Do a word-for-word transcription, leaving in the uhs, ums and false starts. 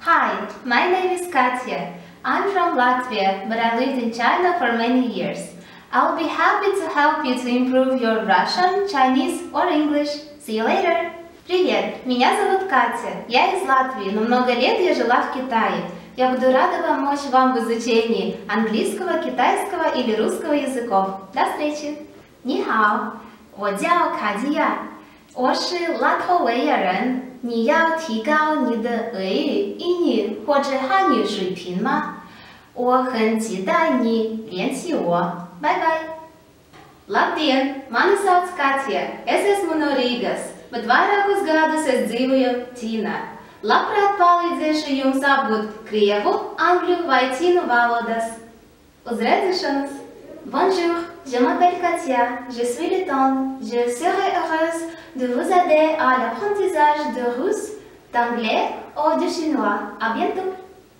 Hi, my name is Katya. I'm from Latvia, but I lived in China for many years. I'll be happy to help you to improve your Russian, Chinese or English. See you later! Привет, меня зовут Катя. Я из Латвии, но много лет я жила в Китае. Я буду рада помочь вам в изучении английского, китайского или русского языков. До встречи! 你好，我叫卡地亚，我是拉脱维亚人。你要提高你的俄语、英语或者汉语水平吗？我很期待你联系我。拜拜。Labdien! Mani sauc Katja. Es esmu no Rīgas, bet vairākus gadus es dzīvoju Ķīnā. Labprāt palīdzēšu jums apgūt krievu, angļu vai ķīnu valodas. Uz redzēšanos! Bonjour, je m'appelle Katya, je suis lettonne. Je serai heureuse de vous aider à l'apprentissage de russe, d'anglais ou de chinois. À bientôt!